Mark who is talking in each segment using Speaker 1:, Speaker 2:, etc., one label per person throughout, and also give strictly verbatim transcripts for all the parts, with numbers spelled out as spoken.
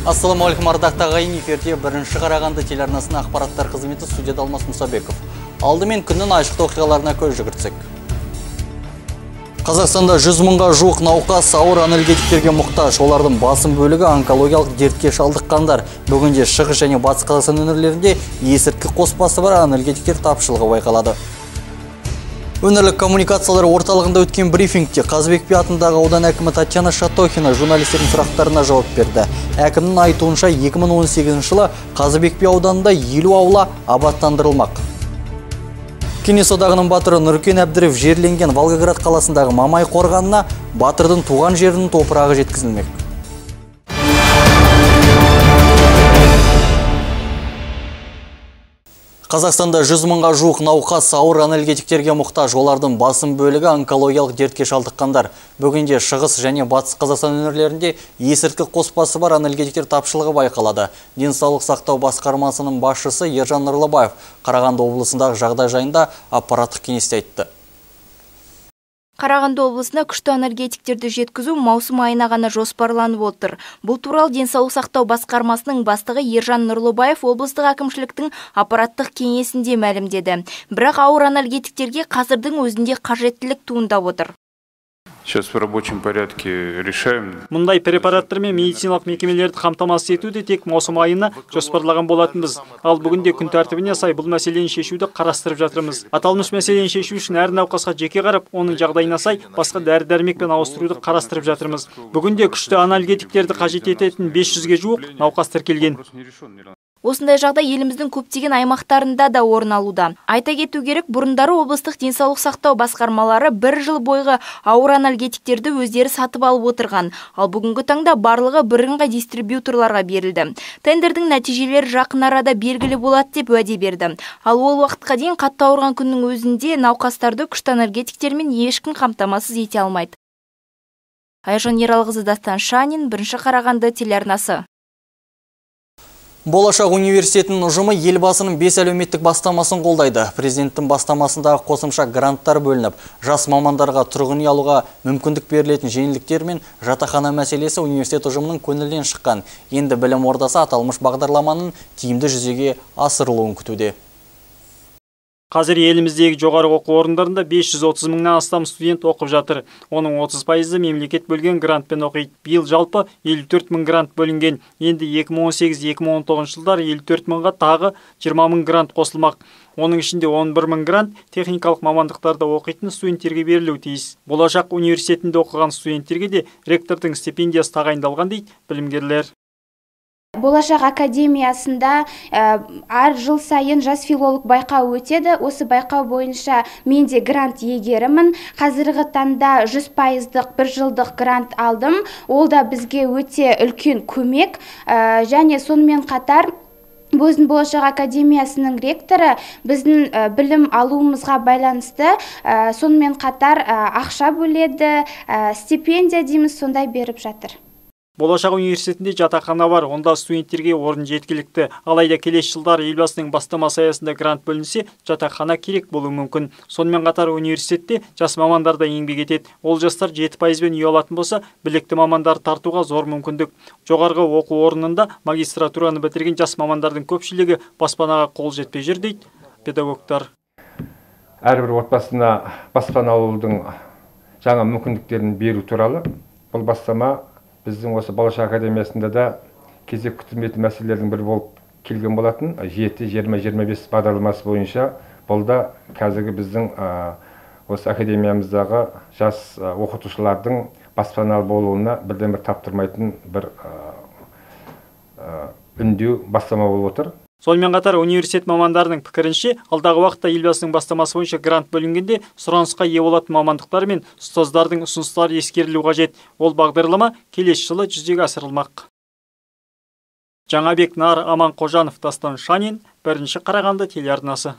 Speaker 1: Ассаламалейкум, ардақты ағайын, эфирде бірінші Қарағанды телеарнасының ақпараттар қызметі, студияда Алмас Мұсабеков. Алдымен күннің айшықты оқиғаларына көз жүгіртсек. Қазақстанда жүз мыңға жуық науқас ауыр анальгетиктерге мұқтаж. Олардың басым бөлігі онкологиялық дертке шалдыққандар. Бүгінде Шығыс және Батыс Қазақстан өңірлерінде есірткі қоспасы бар анальгетиктер тапшылығы байқалады. Өңірлік коммуникациялар орталығында өткен брифингте Қазыбек би атындағы аудан әкімі Татьяна Шатохина журналистердің сұрақтарына жауап берді. Әкімнің айтуынша екі мың он сегізінші жылы Қазыбек би ауданында елу аула абаттандырылмақ. Кеңес одағының батыры Нұркен Әбдірев жерленген Волгоград қаласындағы Мамай қорғанына батырдың туған жерінің топырағы жеткізілмек. Қазақстанда жүз мыңға жуық науқас ауыр анальгетиктерге мұқтаж. Олардың басым бөлігі онкологиялық дертке шалдыққандар. Бүгінде Шығыс және Батыс Қазақстан өңірлерінде есірткі қоспасы бар анальгетиктер тапшылығы байқалады. Денсаулық сақтау басқармасының басшысы Ержан Нұрлыбаев Қарағанды облысындағы жағдай жайында аппараттық кеңесте айтты.
Speaker 2: Қарағанды облысына күшті анальгетиктерді жеткізу маусым айына ғана жоспарланып отыр. Бұл туралы денсаулық сақтау басқармасының бастығы Ержан Нұрлыбаев облыстық әкімшіліктің аппараттық кеңесінде мәлімдеді. Бірақ ауыр анальгетиктерге қазірдің өзінде қажеттілік туындап отыр.
Speaker 3: Сейчас в рабочем порядке решаем.
Speaker 4: Мұндай препараттар мен медициналық мекемелерді қамтамасыз етуді тек маусым айына жоспарлаған болатынбыз. Ал бүгінде күн тәртібіне сай бұл мәселені шешуді қарастырып жатырмыз. Аталмыш мәселені шешу үшін әр науқасқа жеке қарап, оның жағдайына сай басқа дәрі-дәрмекпен ауыстыруды қарастырып жатырмыз. Бүгінде күшті анальгетиктерді қажет ететін бес жүзге жуық науқас тіркелген.
Speaker 2: Осындай жағдай еліміздің көптеген аймақтарында да орын алуда. Айта кету керек, бұрындары облыстық денсаулық сақтау басқармалары бір жыл бойғы ауыр анальгетиктерді өздері сатып алып отырған. Ал бүгінгі таңда барлығы бірыңғай дистрибьюторларға берілді. Тендердің нәтижелері жақын арада белгілі болады деп уәде берді. Ал ол уақытқа дейін қатты ауырған күннің өзінде науқастарды күшті анальгетиктермен ешкім қамтамасыз ете алмайды. Айжан Ералғызы, Дастан Шанин, бірінші Қарағанды телеарнасы.
Speaker 1: Болашақ университетінің ұжымы елбасының бес әлеуметтік бастамасын қолдайды. Президенттің бастамасындағы қосымша гранттар бөлініп, жас мамандарға тұрғын үй алуға мүмкіндік берілетін жеңілдіктер мен жатақхана мәселесі университет ұжымының көңілінен шыққан. Енді білім ордасы аталмыш бағдарламаның тиімді жүзеге асырылуын күтуде.
Speaker 4: Қазір еліміздегі жоғары оқу орындарында бес жүз отыз мыңнан астам студент оқып жатыр. Оның отыз пайызы мемлекет бөлген грантпен оқиды. Биыл жалпы елу төрт мың грант бөлінген. Енді екі мың он сегіз екі мың он тоғызыншы жылдар елу төрт мыңға тағы жиырма мың грант қосылмақ. Оның ішінде он бір мың грант техникалық мамандықтарда оқитын студенттерге берілуі тиіс. Болашақ университетінде оқыған студенттерге де ректордың стипендиясы тағайындалған дейді білімгерлер.
Speaker 5: Болашақ академиясында әр жыл сайын жас филолог байқау өтеді. Осы байқау бойынша мен де грант иегерімін. Қазіргі таңда жүз пайыздық бір жылдық грант алдым. Ол да бізге өте үлкен көмек. Және сонымен қатар Біздің Болашақ академиясының ректоры біздің білім алуымызға байланысты сонымен қатар ақша бөледі, стипендия дейміз, сондай беріп жатыр.
Speaker 4: Болашақ университетінде жатақхана бар, онда студенттерге орын жеткілікті. Алайда келесі жылдар елбасының бастамасы аясында грант бөлінсе, жатақхана керек болуы мүмкін. Сонымен қатар университетте жас мамандар да еңбек етеді. Ол жастар жеті пайызбен үй алатын болса, білекті мамандар тартуға зор мүмкіндік. Жоғарғы оқу орнында магистратураны бітірген жас мамандардың көпшілігі баспанаға қол жетпей жүр дейді педагогтар.
Speaker 6: Әрбір отбасына баспана алудың жаңа мүмкіндіктерін беру туралы бұл бастама біздің осы Болашақ академиясында да кезек күтілмейтін мәселелердің бірі болып келген болатын. жеті жиырма жиырма бес бағдарламасы бойынша бұл да қазіргі біздің осы академиямыздағы жас оқытушылардың баспаналы болуына бірден бір таптырмайтын бір үндеу бастама болып отыр.
Speaker 4: Сонымен қатар университет мамандарының пікірінше, алдағы уақытта елбасының бастамасы бойынша грант бөлінгенде сұранысқа ие болатын мамандықтар мен ұстаздардың ұсыныстары ескерілуі қажет. Ол бағдарлама келесі жылы жүзеге асырылмақ. Жаңабек Нар Аманқожанов, Дастан Шанин, бірінші Қарағанды телеарнасы.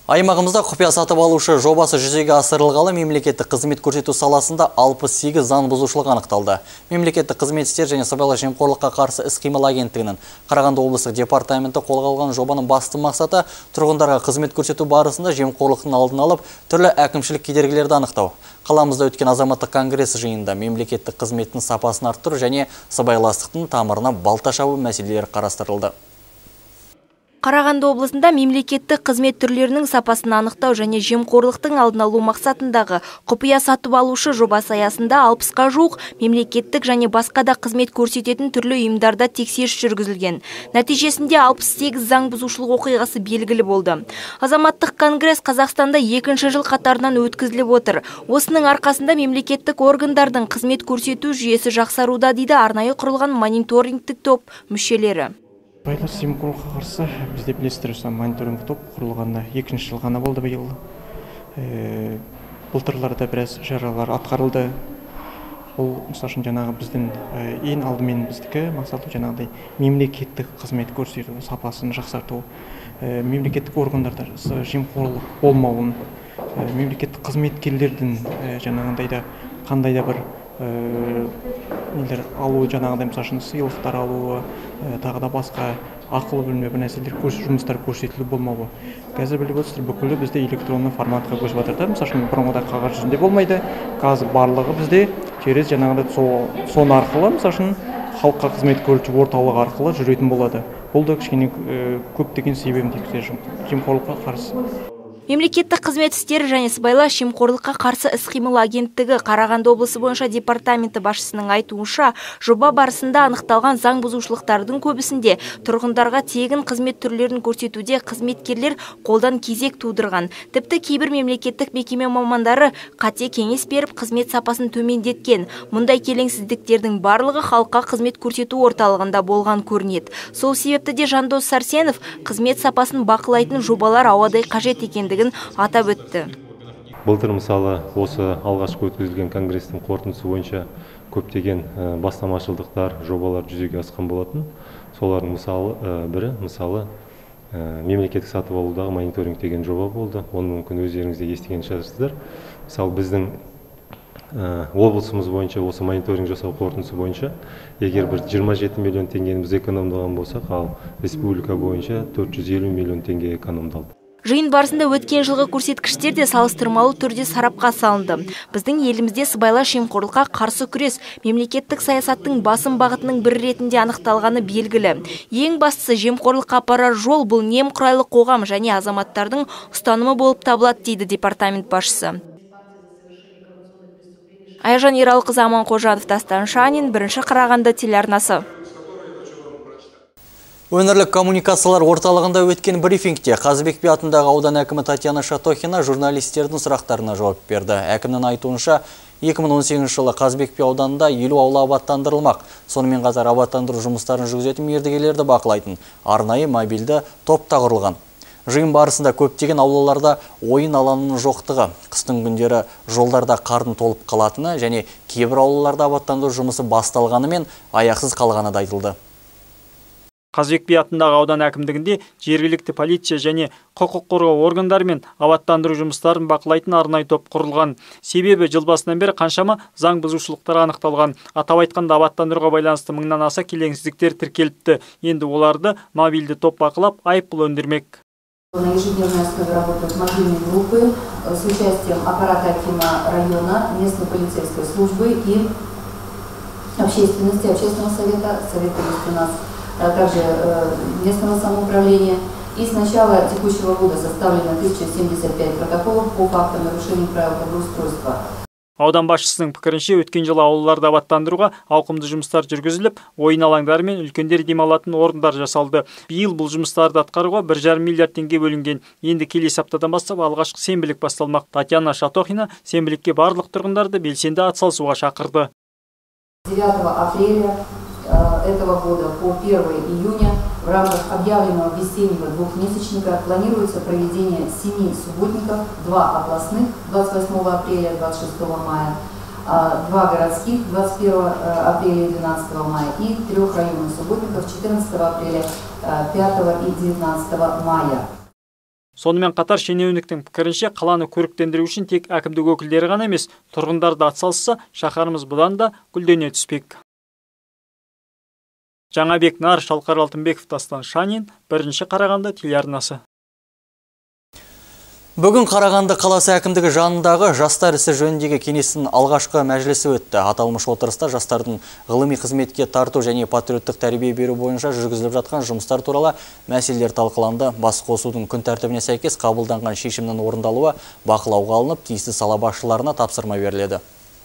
Speaker 1: Аймағымызда құпия сатып алушы жобасы жүзеге асырылғалы мемлекеттік қызмет көрсету саласында алпыс сегіз заң бұзушылық анықталды. Мемлекеттік қызмет істер және сыбайлас жемқорлыққа қарсы іс-қимыл агенттігінің Қарағанды облыстық департаменті қолға алған жобаның басты мақсаты тұрғындарға қызмет көрсету барысында жемқорлықтың алдын алып, түрлі әкімшілік кедергілерді анықтау. Қаламызда өткен азаматтық конгресс жиынында мемлекеттік қызметтің сапасын арттыру және сыбайластықтың тамырына балта шабу мәселелері қарастырылды.
Speaker 2: Қарағанды облысында мемлекеттік қызмет түрлерінің сапасын анықтау және жемқорлықтың алдын алу мақсатындағы құпия сатып алушы жобасы аясында алпысқа жуық мемлекеттік және басқа да қызмет көрсететін түрлі ұйымдарда тексеріс жүргізілген. Нәтижесінде алпыс сегіз заң бұзушылық оқиғасы белгілі болды. Азаматтық конгресс Қазақстанда екінші жыл қатарынан өткізіліп отыр. Осының арқасында мемлекеттік органдардың қызмет көрсету жүйесі жақсаруда дейді арнайы құрылған мониторингтік топ мүшелері.
Speaker 7: Сыбайлас жемқорлыққа қарсы бізде білесіздер, мониторинг топ құрылғанда екінші жыл ғана болды биыл. Былтырларда біраз шаралар атқарылды. Ол мысалы үшін жаңағы біздің ең алдымен біздікі мақсаты жаңағыдай мемлекеттік қызмет көрсету сапасын жақсарту, мемлекеттік органдарда жемқорлық болмауын, мемлекеттік қызметкерлердің жаңағыдай да қандай да бір нелер алу, жаңағыдай мысалы үшін сыйлықтар алуы, тағы да басқа ақылы бөлме бір нәрселер жұмыстар көрсетілу болмауы. Қазір біліп отырсыздар, бүкілі бізде электронды форматқа көшіп жатыр да. Мысалы үшін бұрынғыдай қағаз жүзінде болмайды. Қазір барлығы бізде через жаңағыдай сон арқылы, мысалы үшін халыққа қызмет көрсету орталығы арқылы жүретін болады. Бұл да кішкене көптеген себебін тигізеді жемқорлыққа қарсы.
Speaker 2: Мемлекеттік қызмет істері және сыбайлас жемқорлыққа қарсы іс-қимыл агенттігі Қарағанды облысы бойынша департаменті басшысының айтуынша, жоба барысында анықталған заң бұзушылықтардың көбісінде тұрғындарға тегін қызмет түрлерін көрсетуде қызметкерлер қолдан кезек тудырған. Тіпті кейбір мемлекеттік мекеме мамандары қате кеңес беріп қызмет сапасын төмендеткен. Мұндай келеңсіздіктердің барлығы халыққа қызмет көрсету орталығында болған көрінеді. Сол себепті де Жандос Сарсенов қызмет сапасын бақылайтын жобалар ауадай қажет екенді атап өтті.
Speaker 8: Былтыр мысалы осы алғашқы өткізілген конгресстің қорытындысы бойынша көптеген бастамашылдықтар, жобалар жүзеге асқан болатын. Солардың мысалы бірі, мысалы мемлекеттік сатып алудағы мониторинг деген жоба болды. Оны мүмкін өздеріңіз де естіген шығарсыздар. Мысалы біздің облысымыз бойынша осы мониторинг жасау қорытындысы бойынша егер бір жиырма жеті миллион теңгені біз экономдаған болсақ, ал республика бойынша төрт жүз елу миллион теңге экономдалды.
Speaker 2: Жиын барысында өткен жылғы көрсеткіштер де салыстырмалы түрде сарапқа салынды. Біздің елімізде сыбайлас жемқорлыққа қарсы күрес мемлекеттік саясаттың басым бағытының бір ретінде анықталғаны белгілі. Ең бастысы жемқорлыққа апарар жол бұл немқұрайлы қоғам және азаматтардың ұстанымы болып табылады дейді департамент басшысы. Айжан Ералқызы, Аман Қожанов, Дастан Шанин, бірінші Қарағанды телеарнасы.
Speaker 1: Өңірлік коммуникациялар орталығында өткен брифингте Қазыбек би атындағы аудан әкімі Татьяна Шатохина журналистердің сұрақтарына жауап берді. Әкімнің айтуынша, екі мың он сегізінші жылы Қазыбек би ауданында елу аула абаттандырылмақ. Сонымен қатар абаттандыру жұмыстарын жүргізетін мердігерлерді бақылайтын арнайы мобильді топ та құрылған. Жиын барысында көптеген аулаларда ойын алаңының жоқтығы, қыстың күндері жолдарда қардың толып қалатыны және кейбір аулаларда абаттандыру жұмысы басталғанымен аяқсыз қалғаны да айтылды.
Speaker 4: Қазыбек би атындағы аудан әкімдігінде жергілікті полиция және құқық қорғау органдары мен абаттандыру жұмыстарын бақылайтын арнайы топ құрылған. Себебі жыл басынан бері қаншама заң бұзушылықтар анықталған. Атап айтқанда абаттандыруға байланысты мыңнан аса келеңсіздіктер тіркеліпті. Енді оларды мобильді топ бақылап, айыппұл өндірмек.
Speaker 9: На ежедневной основе работают мобильные группы с участием аппарата Акима района, местной полицейской службы и общественности, общественного совета, совета есть у нас, также местного самоуправления. И с начала текущего года составлено тысяча семьдесят пять протоколов по фактам нарушений правил благоустройства.
Speaker 4: Аудан басшысының пікірінше өткен жылы аулаларды абаттандыруға ауқымды жұмыстар жүргізіліп, ойын алаңдары мен үлкендер демалатын орындар жасалды. Биыл бұл жұмыстарды атқаруға бір жарым миллиард теңге бөлінген. Енді келесі аптадан бастап алғашқы сенбілік басталмақ. Татьяна Шатохина сенбілікке барлық тұрғындарды белсенді атсалысуға шақырды.
Speaker 9: девятого апреля этого года по первое июня в рамках объявленного весеннего двухмесячника планируется проведение семи субботников, два областных двадцать восьмого апреля, двадцать шестого мая, два городских двадцать первого апреля и двенадцатого мая и трех районных субботников четырнадцатого апреля, пятого и девятнадцатого мая.
Speaker 4: Сонымен қатар шенеуніктің пікірінше қаланы көріктендіру үшін тек әкімдік өкілдері ғана емес, тұрғындар да атсалысса, шаһарымыз бұдан да гүлдене түспек. Жаңабек Нар, Шалқар Алтынбеков, Дастан Шанин, бірінші Қарағанды телеарнасы.
Speaker 1: Бүгін Қарағанды қаласы әкімдігі жанындағы жастар ісі жөніндегі кеңестің алғашқы мәжілісі өтті. Аталмыш отырыста жастардың ғылыми қызметке тарту және патриоттық тәрбие беру бойынша жүргізіліп жатқан жұмыстар туралы мәселелер талқыланды. Бас қосудың күн тәртібіне сәйкес қабылданған шешімнің орындалуы бақылауға алынып, тиісті сала басшыларына тапсырма беріледі.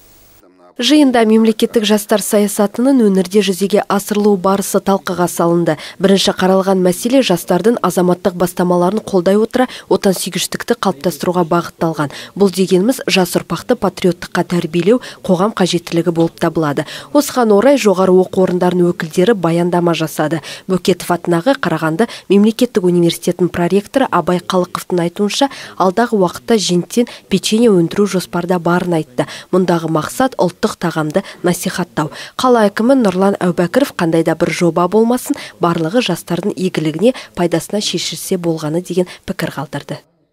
Speaker 10: Жиында мемлекеттік жастар саясатының өңірде жүзеге асырылу барысы талқыға салынды. Бірінші қаралған мәселе жастардың азаматтық бастамаларын қолдай отыра отансүйгіштікті қалыптастыруға бағытталған. Бұл дегеніміз жас ұрпақты патриоттыққа тәрбиелеу қоғам қажеттілігі болып табылады. Осыған орай жоғары оқу орындарының өкілдері баяндама жасады. Бөкетов атындағы Қарағанды мемлекеттік университетінің проректоры Абай Қалықовтың айтуынша, алдағы уақытта жентен печенье өндіру жоспарда барын айтты. Мұндағы мақсат ұлттық тағамды насихаттау. Қала әкімі Нұрлан Әубәкіров қандай да бір жоба болмасын, барлығы жастардың игілігіне, пайдасына шешілсе болғаны деген пікір қалдырды.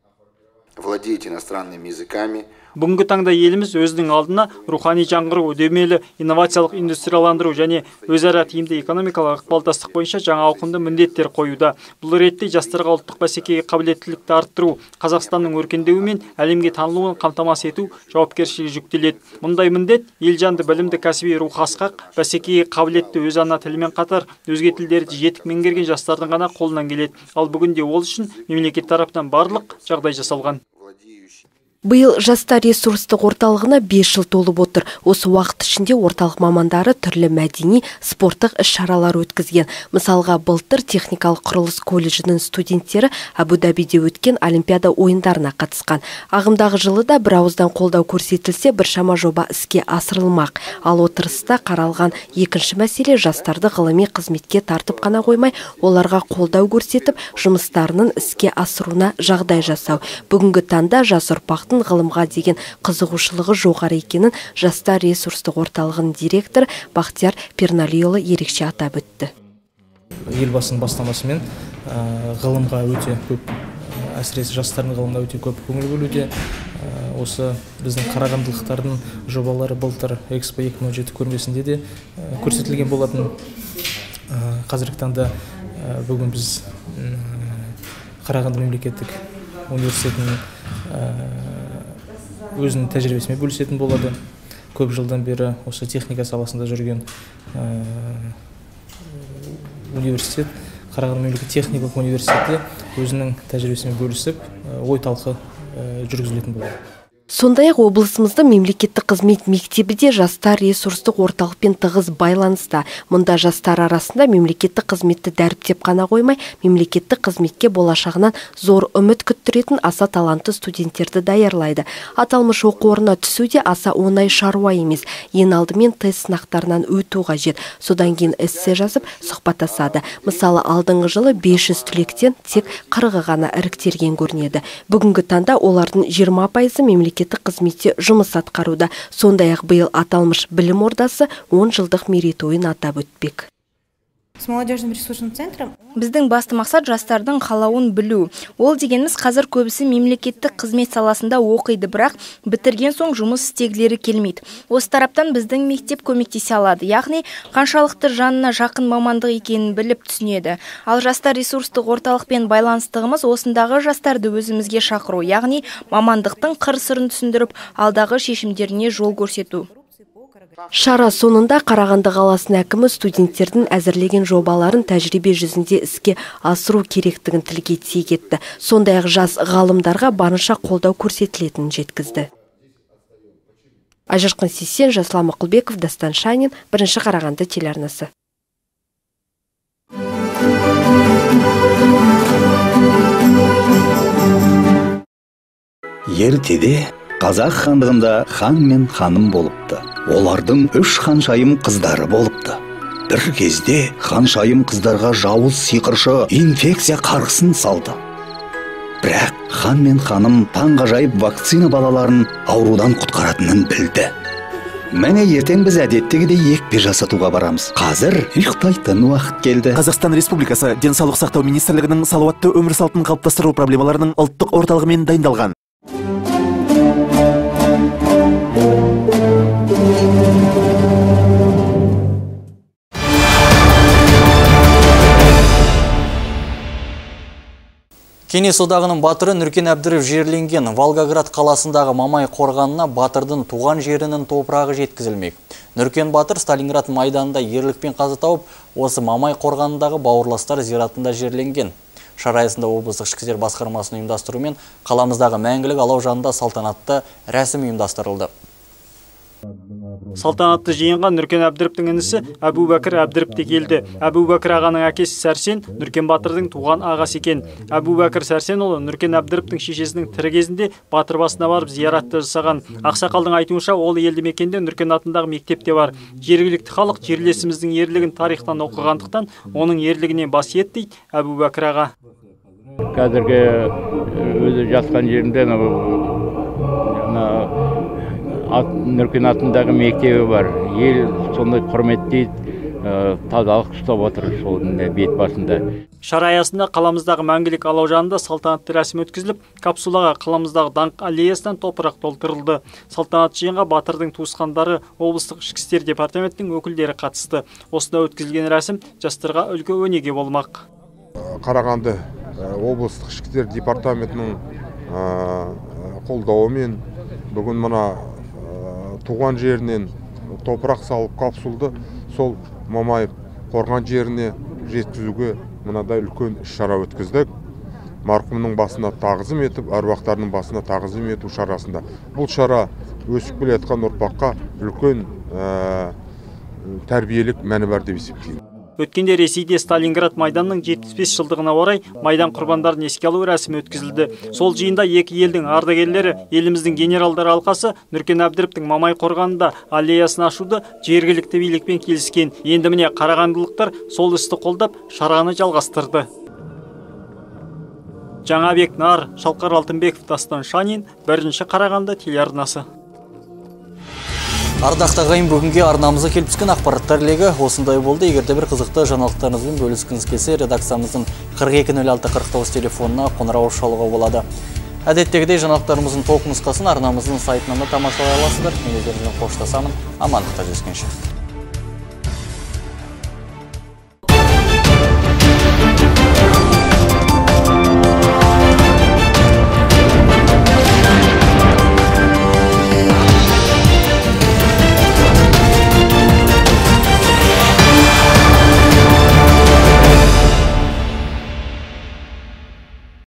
Speaker 11: Владеть иностранными языками.
Speaker 4: Бүгінгі таңда еліміз өзінің алдына рухани жаңғыру, үдемелі инновациялық индустрияландыру және өзара тиімді экономикалық ықпалдастық бойынша жаңа ауқымды міндеттер қоюда. Бұл ретте жастарға ұлттық бәсекеге қабілеттілікті арттыру, Қазақстанның өркендеуі мен әлемге танылуын қамтамасыз ету жауапкершілігі жүктеледі. Мұндай міндет елжанды білімді кәсіби рух асқақ, бәсекеге қабілетті өз ана тілімен қатар өзге тілдерді жетік меңгерген жастардың ғана қолынан келеді. Ал бүгінде ол үшін мемлекет тарапынан барлық жағдай жасалған.
Speaker 10: Биыл жастар ресурстық орталығына бес жыл толып отыр. Осы уақыт ішінде орталық мамандары түрлі мәдени, спорттық іс-шаралар өткізген. Мысалға, былтыр техникалық құрылыс колледжінің студенттері Абу-Дабиде өткен Олимпиада ойындарына қатысқан. Ағымдағы жылы да бір ауыздан қолдау көрсетілсе, біршама жоба іске асырылмақ. Ал отырыста қаралған екінші мәселе жастарды ғылыми қызметке тартып қана қоймай, оларға қолдау көрсетіп, жұмыстарының іске асыруына жағдай жасау. Бүгінгі таңда жас ұрпақтың ғылымға деген қызығушылығы жоғары екенін жастар ресурстық орталығының директоры Бақтияр Перналиұлы ерекше атап өтті.
Speaker 12: Елбасының бастамасымен ғылымға өте көп, әсіресе жастардың ғылымға өте көп көңіл бөлуде. Осы біздің қарағандылықтардың жобалары былтыр Экспо екі мың он жеті көрмесінде де көрсетілген болатын. Қазіргі таңда бүгін біз Қарағанды мемлекеттік университетінің өзінің тәжірибесімен бөлісетін болады. Көп жылдан бері осы техника саласында жүрген университет, Қарағанды мемлекеттік техникалық университетте өзінің тәжірибесімен бөлісіп, ой талқы жүргізілетін болады.
Speaker 10: Сондай-ақ облысымызда мемлекеттік қызмет мектебі де жастар ресурстық орталықпен тығыз байланыста. Мұнда жастар арасында мемлекеттік қызметті дәріптеп қана қоймай, мемлекеттік қызметке болашағынан зор үміт күттіретін аса талантты студенттерді даярлайды. Аталмыш оқу орнына түсу де аса оңай шаруа емес. Ең алдымен тест сынақтарынан өту қажет. Содан кейін эссе жазып сұхбаттасады. Мысалы, алдыңғы жылы бес жүз түлектен тек қырығы ғана іріктелген көрінеді. Бүгінгі таңда олардың жиырма пайызы мемлекеттік мемлекеттік қызметте жұмыс атқаруда. Сондай-ақ биыл аталмыш білім ордасы он жылдық мерейтойын атап өтпек.
Speaker 13: С молодежным ресурсным центром
Speaker 2: біздің басты мақсат жастардың қалауын білу. Ол дегеніміз қазір көбісі мемлекеттік қызмет саласында оқиды, бірақ бітірген соң жұмыс істегілері келмейді. Осы тараптан біздің мектеп көмектесе алады. Яғни қаншалықты жанына жақын мамандық екенін біліп түсінеді. Ал жастар ресурстық орталықпен байланыстығымыз осындағы жастарды өзімізге шақыру, яғни мамандықтың қыр-сырын түсіндіріп, алдағы шешімдеріне жол көрсету.
Speaker 10: Шара соңында Қарағанды қаласының әкімі студенттердің әзірлеген жобаларын тәжірибе жүзінде іске асыру керектігін тілге тиек етті. Сондай-ақ жас ғалымдарға барынша қолдау көрсетілетінін жеткізді. Айжарқын Сесен, Жаслан Мақұлбеков, Дастан Шанин, бірінші Қарағанды телеарнасы.
Speaker 14: Ертеде Қазақ хандығында хан мен ханым болыпты. Олардың үш ханшайым қыздары болыпты. Бір кезде ханшайым қыздарға жауыз сиқыршы инфекция қарғысын салды. Бірақ хан мен ханым таңғажайып вакцина балаларын аурудан құтқаратынын білді. Міне ертең біз әдеттегідей екпе жасатуға барамыз. Қазір ұйықтайтын уақыт келді.
Speaker 15: Қазақстан Республикасы Денсаулық сақтау министрлігінің салауатты өмір салтын қалыптастыру проблемаларының ұлттық орталығымен дайындалған.
Speaker 1: Кеңес одағының батыры Нұркен Әбдіров жерленген Волгоград қаласындағы Мамай қорғанына батырдың туған жерінің топырағы жеткізілмек. Нұркен батыр Сталинград майданында ерлікпен қаза тауып, осы Мамай қорғанындағы бауырластар зиратында жерленген. Шара аясында облыстық ішкі істер басқармасының ұйымдастыруымен қаламыздағы мәңгілік алау жанында салтанатты рәсім ұйымдастырылды.
Speaker 4: Салтанатты жиынға Нұркен Әбдіровтің інісі Әбу Бәкір Әбдіров те келді. Әбу Бәкір ағаның әкесі Сәрсен Нұркен батырдың туған ағасы екен. Әбу Бәкір Сәрсенұлы Нұркен Әбдіровтің шешесінің тірі кезінде батыр басына барып зияратты жасаған. Ақсақалдың айтуынша, ол елді мекенде Нұркен атындағы мектепте бар. Жергілікті халық жерлесіміздің ерлігін тарихтан оқығандықтан, оның ерлігіне бас иет дейді Әбу Бәкір аға.
Speaker 16: Қазіргі өзі жатқан жерінде Нұркен атындағы мектебі бар. Ел сондай құрметтейді, тазалық ұстап отыр сол бет басында.
Speaker 4: Шара аясында қаламыздағы мәңгілік алау жанында салтанатты рәсім өткізіліп, капсулаға қаламыздағы даңқ аллеясынан топырақ толтырылды. Салтанатты жиынға батырдың туысқандары, облыстық ішкі істер департаментінің өкілдері қатысты. Осында өткізілген рәсім жастарға үлгі өнеге болмақ.
Speaker 17: Қарағанды облыстық ішкі істер департаментінің қолдауымен бүгін мына туған жерінен топырақ салып капсулды сол Мамай қорған жеріне жеткізуге мынадай үлкен іс-шара өткіздік. Марқұмның басына тағзым етіп, әруақтарының басына тағзым ету шарасында. Бұл шара өсіп келе жатқан ұрпаққа үлкен тәрбиелік мәні бар деп есептеймін.
Speaker 4: Өткенде Ресейде Сталинград майданының жетпіс бес жылдығына орай майдан құрбандарын еске алу рәсімі өткізілді. Сол жиында екі елдің ардагерлері, еліміздің генералдар алқасы Нұркен Әбдіровтің Мамай қорғанында аллеясын ашуды жергілікті билікпен келіскен. Енді міне қарағандылықтар сол істі қолдап шараны жалғастырды. Жаңабек Нар, Шалқар Алтынбеков, Дастан Шанин, бірінші Қарағанды телеарнасы.
Speaker 1: Ардақты ағайын, бүгінге арнамызға келіп түскен ақпараттар легі осындай болды. Егерде бір қызықты жаңалықтарыңызбен бөліскіңіз келсе, редакциямыздың қырық екі нөл алты қырық тоғыз телефонына қоңырау шалуға болады. Әдеттегідей жаңалықтарымыздың толық нұсқасын арнамыздың сайтынан да тамашалай аласыздар. Мен өздеріңізбен қоштасамын. Амандықта жүздескенше.